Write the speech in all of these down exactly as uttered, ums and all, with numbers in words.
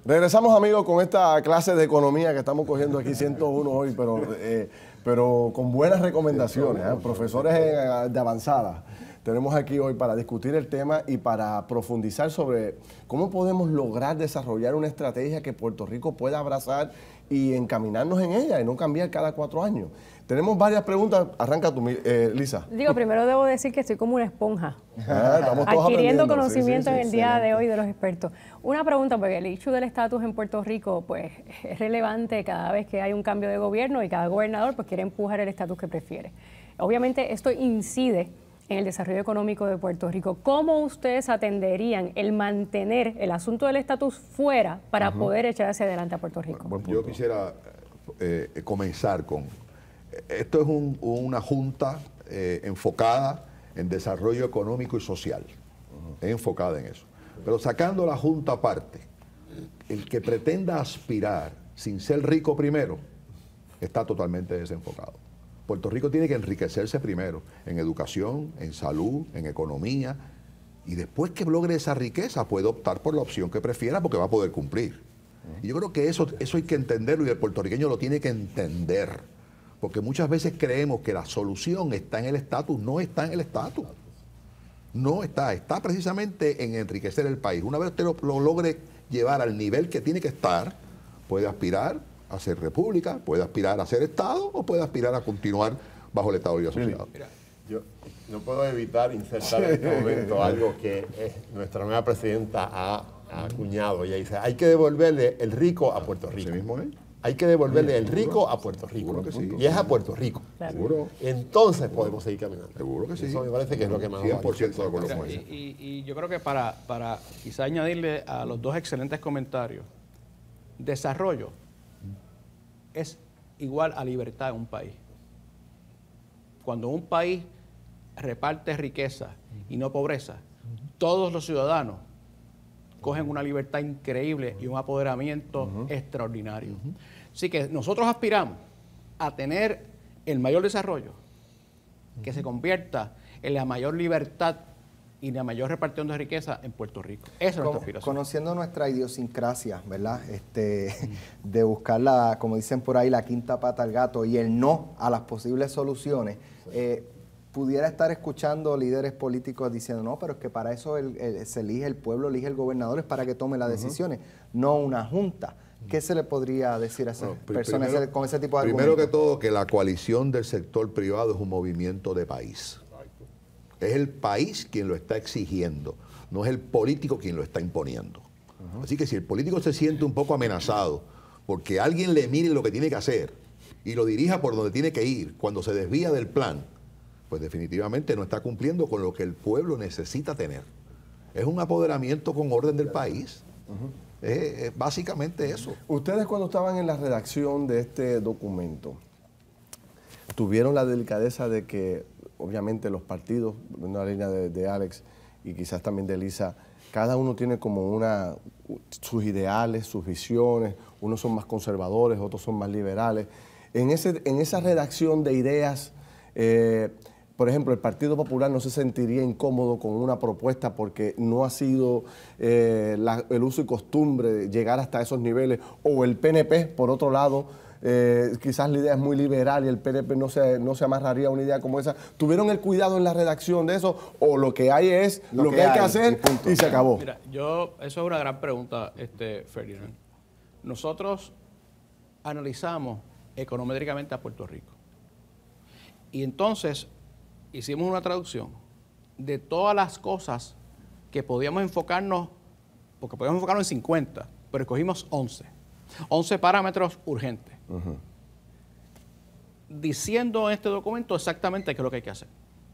Regresamos, amigos, con esta clase de economía que estamos cogiendo aquí, ciento uno hoy, pero, eh, pero con buenas recomendaciones, ¿eh? Profesores eh, de avanzada. Tenemos aquí hoy para discutir el tema y para profundizar sobre cómo podemos lograr desarrollar una estrategia que Puerto Rico pueda abrazar y encaminarnos en ella y no cambiar cada cuatro años. Tenemos varias preguntas. Arranca tú, eh, Lisa. Digo, primero debo decir que estoy como una esponja, ah, estamos todos adquiriendo conocimiento sí, sí, sí, en el día excelente. de hoy de los expertos. Una pregunta, porque el issue del estatus en Puerto Rico pues es relevante cada vez que hay un cambio de gobierno y cada gobernador pues quiere empujar el estatus que prefiere. Obviamente esto incide en el desarrollo económico de Puerto Rico. ¿Cómo ustedes atenderían el mantener el asunto del estatus fuera para uh-huh. poder echar hacia adelante a Puerto Rico? Bueno, yo quisiera eh, comenzar con... Esto es un, una junta eh, enfocada en desarrollo económico y social. Uh-huh. Es enfocada en eso. Pero sacando la junta aparte, el que pretenda aspirar sin ser rico primero, está totalmente desenfocado. Puerto Rico tiene que enriquecerse primero en educación, en salud, en economía, y después que logre esa riqueza puede optar por la opción que prefiera porque va a poder cumplir. Uh-huh. Y yo creo que eso, eso hay que entenderlo y el puertorriqueño lo tiene que entender, porque muchas veces creemos que la solución está en el estatus, no está en el estatus. No está, está precisamente en enriquecer el país. Una vez usted lo, lo logre llevar al nivel que tiene que estar, puede aspirar a ser república, puede aspirar a ser Estado o puede aspirar a continuar bajo el Estado Libre Asociado. Mira, yo no puedo evitar insertar en este momento algo que eh, nuestra nueva presidenta ha, ha acuñado. Ella dice, hay que devolverle el rico a Puerto Rico. ¿Sí mismo es? Hay que devolverle el rico a Puerto Rico. Seguro que sí. Y es a Puerto Rico. Claro. Seguro. Entonces podemos seguir caminando. Seguro que sí. Eso me parece que es lo que más cien por ciento de acuerdo con y, eso. y, y yo creo que para, para quizá añadirle a los dos excelentes comentarios, desarrollo es igual a libertad en un país. Cuando un país reparte riqueza y no pobreza, todos los ciudadanos cogen una libertad increíble y un apoderamiento uh-huh. extraordinario. Uh-huh. Así que nosotros aspiramos a tener el mayor desarrollo, uh-huh. que se convierta en la mayor libertad y la mayor repartición de riqueza en Puerto Rico. Esa es nuestra aspiración. Conociendo nuestra idiosincrasia, ¿verdad? Este, de buscar, la, como dicen por ahí, la quinta pata al gato y el no a las posibles soluciones, eh, pudiera estar escuchando líderes políticos diciendo, no, pero es que para eso el, el, se elige el pueblo, elige el gobernador, es para que tome las uh-huh. decisiones, no una junta. ¿Qué se le podría decir a esas bueno, personas primero, con ese tipo de Primero argumentos? que todo, que la coalición del sector privado es un movimiento de país. Es el país quien lo está exigiendo, no es el político quien lo está imponiendo. Uh-huh. Así que si el político se siente un poco amenazado porque alguien le mire lo que tiene que hacer y lo dirija por donde tiene que ir cuando se desvía del plan, pues definitivamente no está cumpliendo con lo que el pueblo necesita tener. Es un apoderamiento con orden del país. Uh-huh. es, es básicamente eso. Ustedes cuando estaban en la redacción de este documento, tuvieron la delicadeza de que, obviamente, los partidos, en la línea de, de Alex y quizás también de Lisa, cada uno tiene como una, sus ideales, sus visiones, unos son más conservadores, otros son más liberales. En, ese, en esa redacción de ideas, eh, por ejemplo, el Partido Popular no se sentiría incómodo con una propuesta porque no ha sido eh, la, el uso y costumbre de llegar hasta esos niveles, o el P N P, por otro lado, eh, quizás la idea es muy liberal y el P N P no se, no se amarraría a una idea como esa. ¿Tuvieron el cuidado en la redacción de eso o lo que hay es lo, lo que, que hay, hay que hacer y, y se acabó? Mira, yo, eso es una gran pregunta, este, Ferdinand. Nosotros analizamos econométricamente a Puerto Rico y entonces hicimos una traducción de todas las cosas que podíamos enfocarnos, porque podíamos enfocarnos en cincuenta, pero escogimos once. once parámetros urgentes. Uh-huh. Diciendo en este documento exactamente qué es lo que hay que hacer.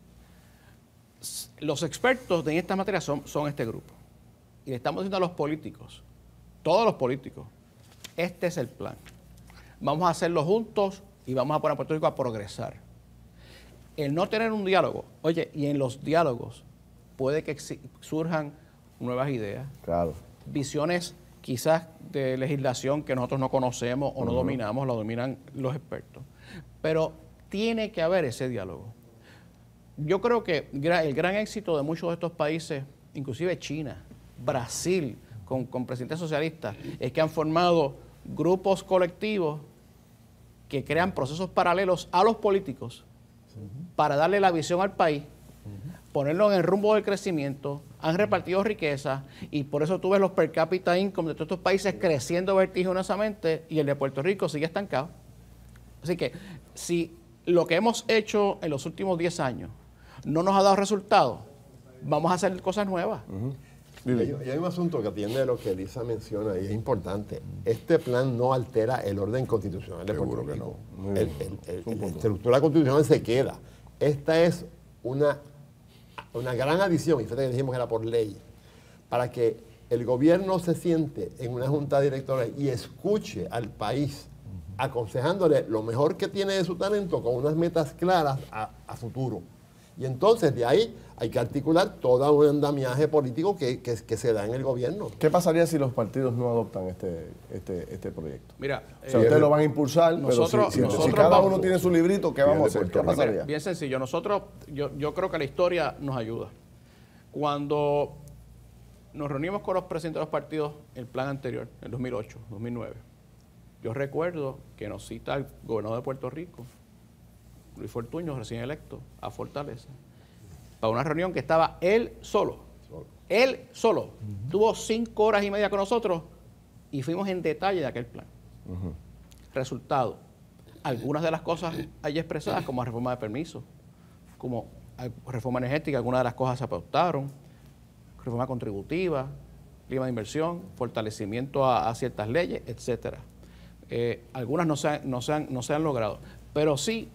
Los expertos de esta materia son, son este grupo. Y le estamos diciendo a los políticos, todos los políticos, este es el plan. Vamos a hacerlo juntos y vamos a poner a Puerto Rico a progresar. El no tener un diálogo, oye, y en los diálogos puede que surjan nuevas ideas, claro. visiones quizás de legislación que nosotros no conocemos o no uh-huh. dominamos, lo dominan los expertos. Pero tiene que haber ese diálogo. Yo creo que el gran éxito de muchos de estos países, inclusive China, Brasil, con, con presidentes socialistas es que han formado grupos colectivos que crean procesos paralelos a los políticos para darle la visión al país, ponerlo en el rumbo del crecimiento, han repartido riqueza y por eso tú ves los per cápita income de todos estos países creciendo vertiginosamente y el de Puerto Rico sigue estancado. Así que si lo que hemos hecho en los últimos diez años no nos ha dado resultados, vamos a hacer cosas nuevas. Uh-huh. Y hay, y hay un asunto que atiende a lo que Elisa menciona y es importante. Este plan no altera el orden constitucional de Puerto Seguro que Rico. no. El, el, el, la estructura constitucional se queda. Esta es una, una gran adición, y fíjate que dijimos que era por ley, para que el gobierno se siente en una junta directora y escuche al país, aconsejándole lo mejor que tiene de su talento con unas metas claras a, a futuro. Y entonces de ahí hay que articular todo un andamiaje político que, que, que se da en el gobierno. ¿Qué pasaría si los partidos no adoptan este, este, este proyecto? Mira, o sea, eh, ustedes lo van a impulsar, nosotros, pero si, si, nosotros si cada vamos, uno tiene su librito, ¿qué vamos a hacer? ¿Qué pasaría? Mira, bien sencillo. Nosotros, yo, yo creo que la historia nos ayuda. Cuando nos reunimos con los presidentes de los partidos, el plan anterior, en dos mil ocho, dos mil nueve, yo recuerdo que nos cita el gobernador de Puerto Rico, Luis Fortuño, recién electo, a Fortaleza, para una reunión que estaba él solo. solo. Él solo. Uh-huh. Tuvo cinco horas y media con nosotros y fuimos en detalle de aquel plan. Uh-huh. Resultado, algunas de las cosas allí expresadas, como la reforma de permisos, como reforma energética, algunas de las cosas se adoptaron, reforma contributiva, clima de inversión, fortalecimiento a, a ciertas leyes, etcétera. Eh, algunas no se, han, no, se han, no se han logrado, pero sí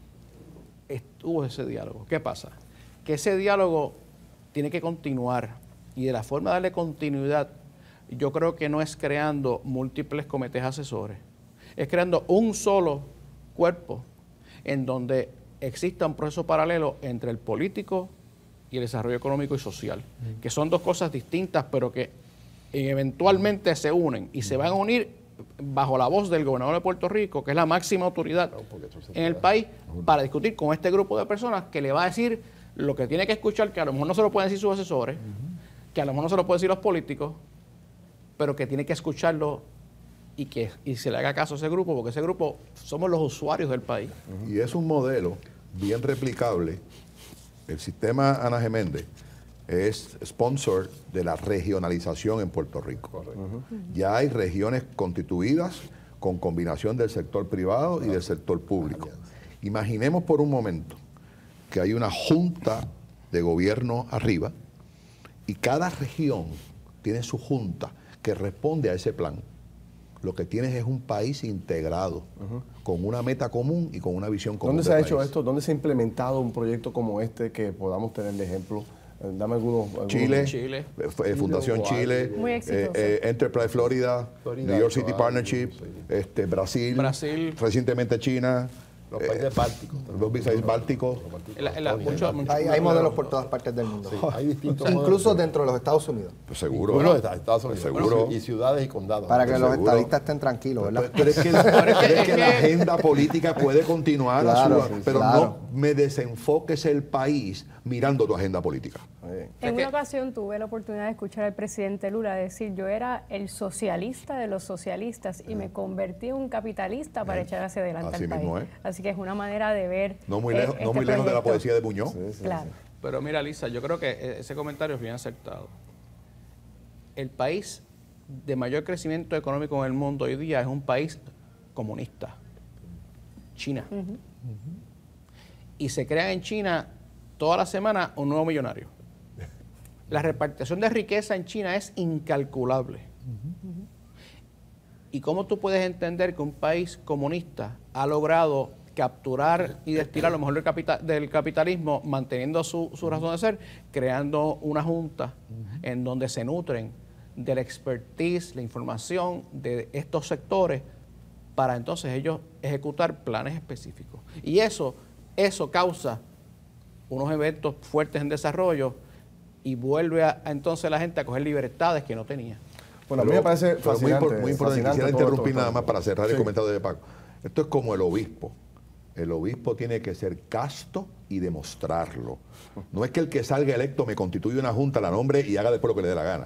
estuvo ese diálogo. ¿Qué pasa? Que ese diálogo tiene que continuar y de la forma de darle continuidad, yo creo que no es creando múltiples comités asesores, es creando un solo cuerpo en donde exista un proceso paralelo entre el político y el desarrollo económico y social, mm. que son dos cosas distintas, pero que eventualmente se unen y se van a unir bajo la voz del gobernador de Puerto Rico, que es la máxima autoridad en el país, para discutir con este grupo de personas que le va a decir lo que tiene que escuchar, que a lo mejor no se lo pueden decir sus asesores, uh-huh. que a lo mejor no se lo pueden decir los políticos, pero que tiene que escucharlo y que y se le haga caso a ese grupo, porque ese grupo somos los usuarios del país. Uh-huh. Y es un modelo bien replicable. El sistema Ana Geméndez es sponsor de la regionalización en Puerto Rico. Uh-huh. Ya hay regiones constituidas con combinación del sector privado uh-huh. y del sector público. Uh-huh. Imaginemos por un momento que hay una junta de gobierno arriba y cada región tiene su junta que responde a ese plan. Lo que tienes es un país integrado, uh-huh. con una meta común y con una visión común. ¿Dónde se ha país. hecho esto? ¿Dónde se ha implementado un proyecto como este que podamos tener de ejemplo? Eh, dame algunos. algunos. Chile, Chile. Eh, Fundación Chile, Muy exitoso. eh, eh, Enterprise Florida, Florida, New York City Florida, Partnership, sí. este, Brasil, Brasil, recientemente China. Los países bálticos. Los países bálticos. La, la, mucho, mucho, Hay, hay modelos por todas partes del mundo. Sí, hay distintos Incluso modelos. dentro de los Estados Unidos. Pues seguro. Bueno, ¿no? Estados Unidos. Seguro. Y ciudades y condados. Para que Pues los seguro. estadistas estén tranquilos, ¿verdad? Pero es que, pero es que la agenda política puede continuar, Claro, a su, sí, pero claro. no me desenfoques el país mirando tu agenda política. En una ocasión tuve la oportunidad de escuchar al presidente Lula decir: yo era el socialista de los socialistas y me convertí en un capitalista para echar hacia adelante Así al país. mismo es. Así que es una manera de ver. No muy eh, lejos, no este muy lejos de la proyecto. poesía de Buñuel. Sí, sí, Claro. sí. Pero mira, Lisa, yo creo que ese comentario es bien acertado. El país de mayor crecimiento económico en el mundo hoy día es un país comunista, China. Uh-huh. Uh-huh. Y se crea en China toda la semana un nuevo millonario. La repartición de riqueza en China es incalculable. Uh-huh. ¿Y cómo tú puedes entender que un país comunista ha logrado capturar y destilar lo mejor del, capital, del capitalismo, manteniendo su, su razón de ser, creando una junta uh-huh. en donde se nutren del expertise, la información de estos sectores para entonces ellos ejecutar planes específicos? Y eso, eso causa unos eventos fuertes en desarrollo y vuelve a, a entonces la gente a coger libertades que no tenía. Bueno, a mí me parece pero fascinante. Muy, muy importante. fascinante Quisiera todo interrumpir esto, nada más para cerrar sí. el comentario de Paco. Esto es como el obispo. El obispo tiene que ser casto y demostrarlo. No es que el que salga electo me constituya una junta, la nombre y haga después lo que le dé la gana.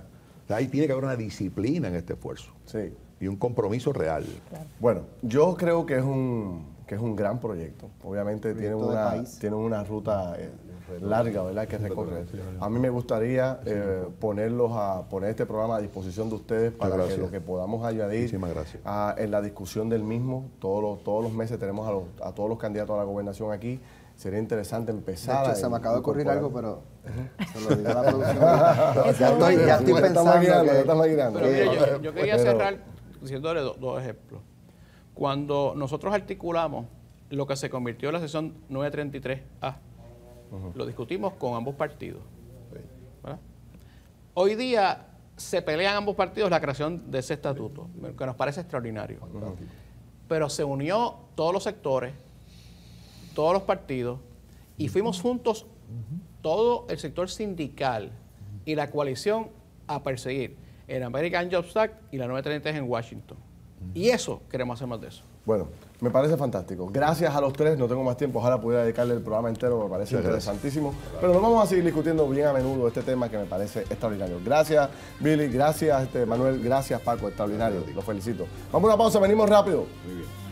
O sea, ahí tiene que haber una disciplina en este esfuerzo. Sí. Y un compromiso real. Claro. Bueno, yo creo que es un, que es un gran proyecto. Obviamente tiene Proyecto de una, país. tiene una ruta eh, larga, ¿verdad?, que recorrer. A mí me gustaría eh, ponerlos a poner este programa a disposición de ustedes para que gracias. lo que podamos añadir Muchísimas gracias. a- en la discusión del mismo. Todos los, todos los meses tenemos a, los- a todos los candidatos a la gobernación aquí. Sería interesante De empezar. hecho, se a me acaba de ocurrir algo, incorporar. pero se lo digo a la producción. ya estoy, ya estoy Ya está pensando maquinando, que- ya está maquinando. Pero mire, yo, yo quería Pero- cerrar diciéndole do- dos ejemplos. Cuando nosotros articulamos lo que se convirtió en la sesión nueve treinta y tres A, lo discutimos con ambos partidos. ¿verdad? Hoy día se pelean ambos partidos la creación de ese estatuto, que nos parece extraordinario. Pero se unió todos los sectores, todos los partidos, y fuimos juntos, todo el sector sindical y la coalición, a perseguir el American Jobs Act y la nueve treinta y tres en Washington. Y eso, queremos hacer más de eso. Bueno, me parece fantástico. Gracias a los tres, no tengo más tiempo, ojalá pudiera dedicarle el programa entero, me parece Muchas gracias. interesantísimo. Pero nos vamos a seguir discutiendo bien a menudo este tema que me parece extraordinario. Gracias, Billy, gracias, este, Manuel, gracias, Paco, extraordinario, los felicito. Vamos a una pausa, venimos rápido. Muy bien.